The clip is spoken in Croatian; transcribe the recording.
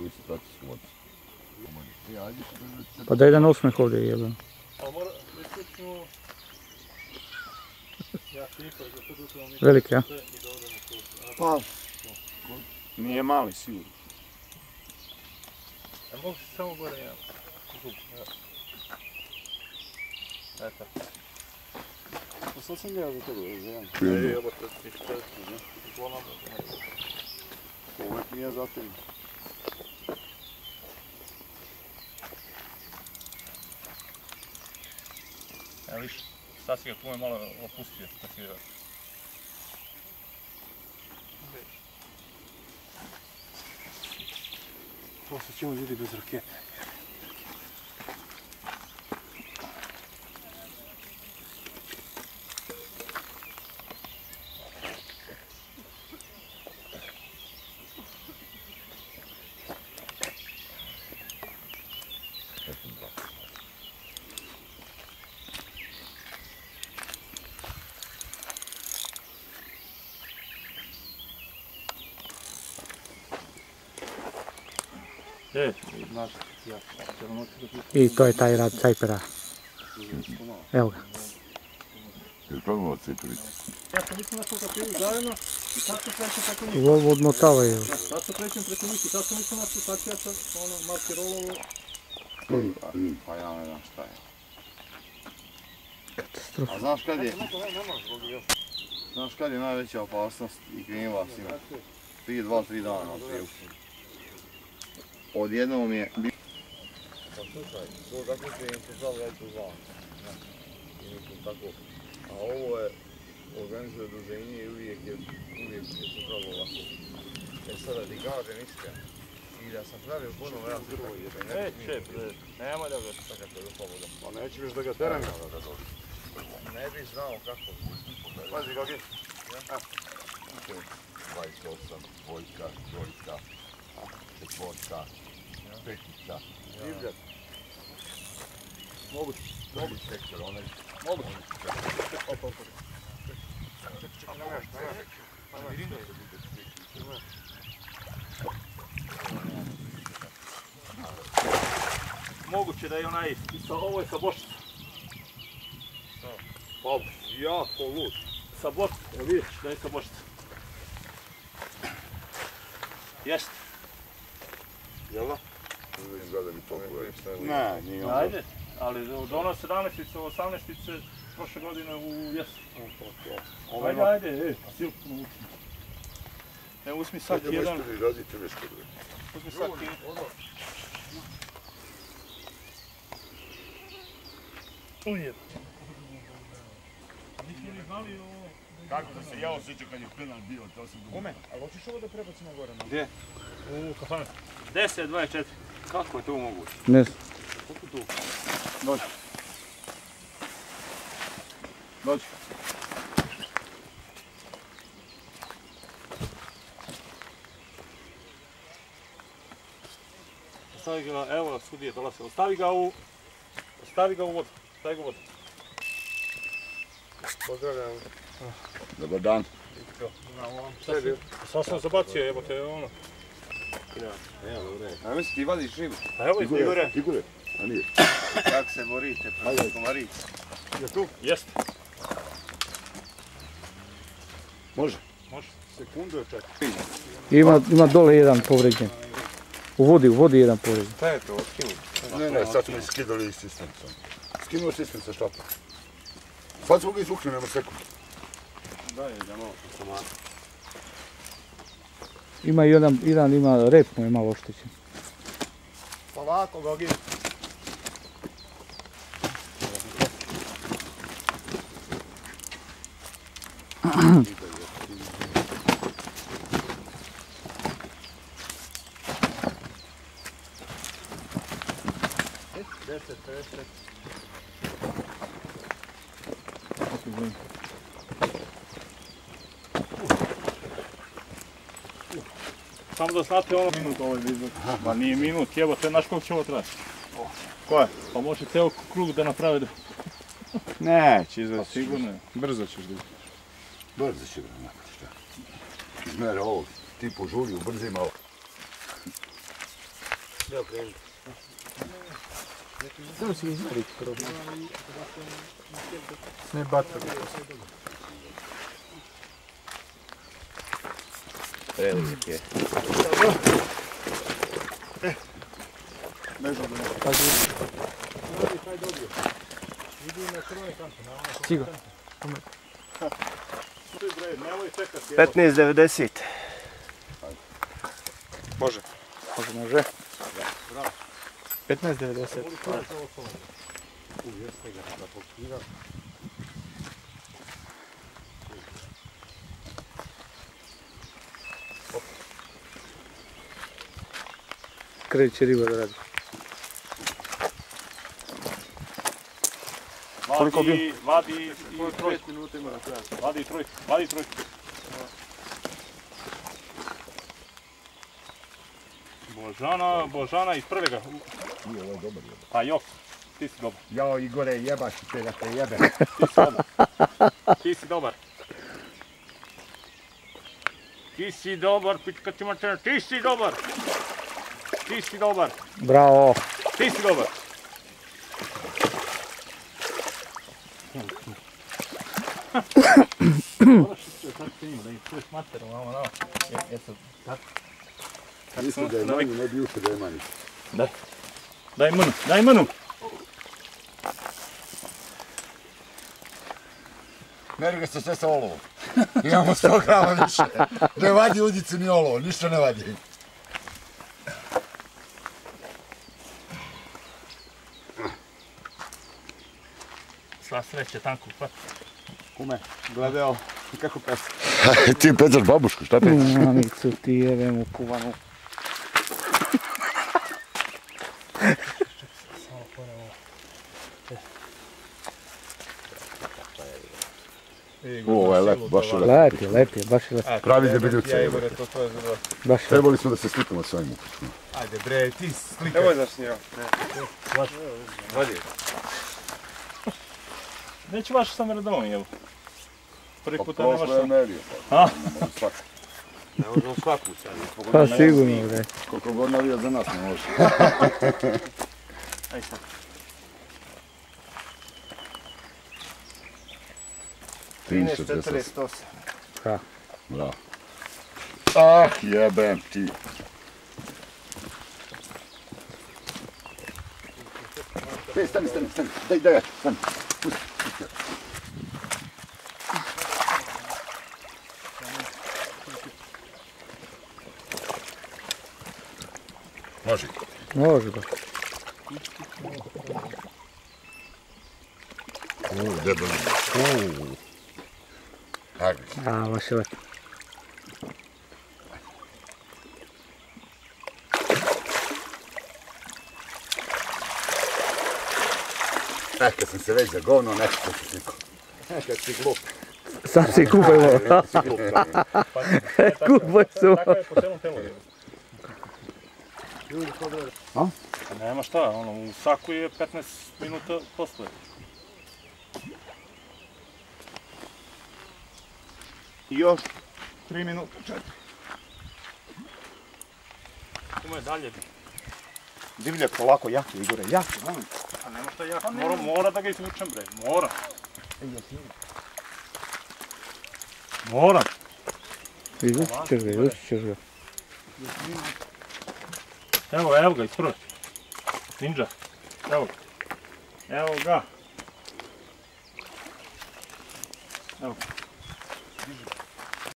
licitacijsku moć. Pa da jedan osmeh ovdje jebam. Veliki, a? Pa, nije mali sigurno. A mogu se samo gore jedan zub, evo. Eto. Pa sad sam gledao za tebe, za jedan. Evo to ti što je. Uvijek nije za tebe. Evo viš, sad si ga tu malo opustio, kad si ga... Poslije ćemo ljudi bez rakete. Znaš, I to je taj rad cajpera. Evo ga. Jel probamo od cipelice? ja sam mislim na to kako je zajedno i sad se krećem preko njih. Ovo odmotavaju. Sad se krećem preko njih i sad sam mislim na to, sad ću ja sad markerolovo. Pa ja ne znam šta je. Katastrofa. A znaš kad je? Znaš kad je najveća opasnost i kriva svima? Prije 2-3 dana na priju. Odjednom je... Pa slušaj, to tako će im se žali već u zvan. Tako. A ovo je organizuje druženje i uvijek je se žali ovako. E sada ti kažem iskreno. I da sam pravio ponovo ja prvo je. Nema da ga čekate do sloboda. Pa neće viš da ga terem. Ne bi znao kako. Pazi kak je. 28, dvojka, trojka, četvorka, petica. Divljak. Moguće sektor, onaj. Moguće. Opa. Moguće da je onaj, ovo je sa bočica. Pa jako lud. Sa bočica, evo vidiš da je sa bočica. Jeste. Jel da? Izgleda mi toliko je. Ne, nije ono. Ajde, ali do ono 17-ice, 18-ice prošle godine u jesen. Ajde, pa silku naučim. Evo uzmi sak jedan. Uzmi sak jedan. Ujeb. Nismo li znali ovo... Kako da se ja osjećam kad je penal bio, to sam dugo. Kome? Ali hoćeš ovo da prebacimo gore? Gdje? U kafanu. 10-24. Kako je to moguće? Ne znam. Kako tu? Dođi. Dođi. Ostavi ga, evo sudije dolaze, ostavi ga u vodu. Stavi ga u vodu. Pozdravljam. Dobar dan. Sad sam zabacio, evo te ono. Evo, dobro. A mislim ti vadiš ribu? A evo Igore. Igore. A nije. Kako se borite protiv komarica? Je tu? Jeste. Može. Može. Sekundu je čak. Ima dole jedan povređen. U vodi jedan povređen. Šta je to? Skinuo? Ne, sad smo skidali sistem. Skinuo sistem sa štapa. Sad smo ga izvukli, nema sekund. Daj, idemo samo. Ima jedan ima rep mu je malo oštećen. Polako, Gogi. Samo da znate ono minut ovaj izgled. Ma nije minut, jebo, to je naš koliko će ovo trati. Ko je? Pa može ceo krug da naprave. Neće izvesti. Sigurno je. Brzo ćeš da brzo će da naprati šta. Izmere ovog, ti požuri, ubrzi malo. Ja, krenuti. Samo si izmeri prvo. Ne bato. Prelik je. Stigo. 15,90. Može. Može. 15,90. Kreće riba da radi. Koliko bi? Vadi i trojku. Vadi i trojku. Vadi i trojku. Božana iz prvega. Nije, ovo je dobar. Pa Jok, ti si dobar. Jao Igore, jebaš te da te jebe. Ti si dobar. Ti si dobar. Ti si dobar, pička ti mačena, ti si dobar. Ti si dobar. Bravo. Ti si dobar. Moraš ići sad s njim, da ih čuješ materom, ovo nao. Jesu, tako. Mislim da je manji, ne bi ušte da je manji. Daj manu, daj manu. Meri ga se sve sa olovom. Imamo 100 grama više. Ne vadi udicu ni olovo, ništa ne vadi. Sva sreće, tanko upati. Kume, gledao kako pesa. Ti pecaš babušku, šta pecaš? Mamicu ti jebem u kuvanu. Ovo je lep, baš je lep. Lep je, baš je lep. Pravi debeljuca. Ja Igore, to je za vas. Baš je lep. Trebali smo da se slikamo s ovim ukućima. Ajde bre, ti slikaj. Evo znaš snijao. Vadi. Neću vaš sam redovni, evo. Prvi puta Pa ne vaš prošlo je sam. Melio. A? Ne možemo svaku sad. Pa sigurno bre. Koliko god navija za nas ne može. Aj sad. 13,48. Ha. Bravo. Ah, jebem ti. Stani, daj, stani. Pusti. Može. Može ba. Debeli. Hajde. A, baš je lep. Kad sam se već za govno, nešto sam se slikao. Kad si glup. Sad si kupajmo. Kupaj se. Tako je po celom telu. A? Nema šta, ono, u saku je 15 minuta posle. I još 3 minuta, 4. Kuma je dalje. Divlje, polako, jaki Igore, jaki, molim. A nema šta ja, mora da ga izvučem bre, mora. Moram. Izvući ćeš ga. Evo ga, isprvo. Ninja. Evo ga. Evo.